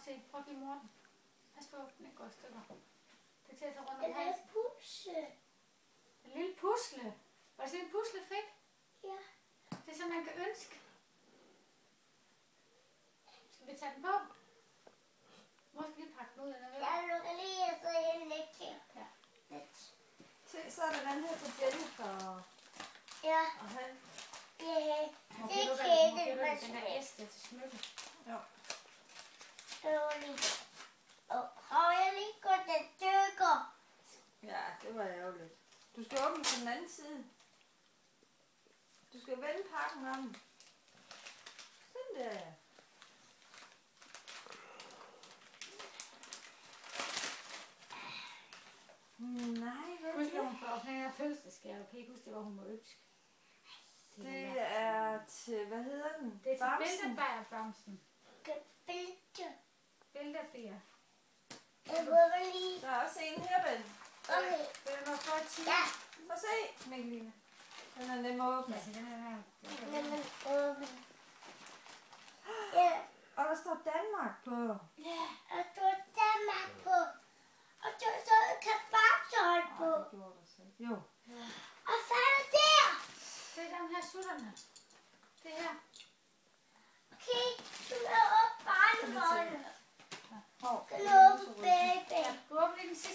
se. Prøv at give mor den. Pas på, den ikke går i stykker. Det er til at tage rundt om Den er halsen. pusle. En lille pusle. Var det sådan en pusle fik? Ja. Det er sådan, man kan ønske. Skal vi tage den på? Mor skal lige pakke den ud, eller hvad? Jeg lukker lige, så jeg lægger. Ja. Lidt. Se, så er der den her til Jennifer Ja. og han. Det Måske er lukker kæden, den man den der æske til smykke. Jo. Og jeg lige går den stykker. Ja, det var ærgerligt. Du skal åbne på den anden side. Du skal vende pakken om. Sådan der. Nej, hvad Husk, at hun får sådan en fødselsdagsgave. Kan I ikke huske, det var hun må ønske? det er til, hvad hedder den? Det er til Bamsen. Bilderbagerbamsen. Bælte. Bilderbær. Jeg håber lige. Der er også en her, vel? Okay. Vil du nok få 10? Ja. Få se, Mikkeline. Den er nem at åbne. Altså, den er her. Jamen, åben. Ja. Og der står Danmark på. Ja. Og du har Danmark på. Og du har så kebabsøjt på. Nej, det gjorde der så. Jo. Og hvad er der? Det er den her sutterne. Det her. Okay, du må åbne barnevognen. Hov, Kan du åbne baby? Ja, du åbner lige den sidste.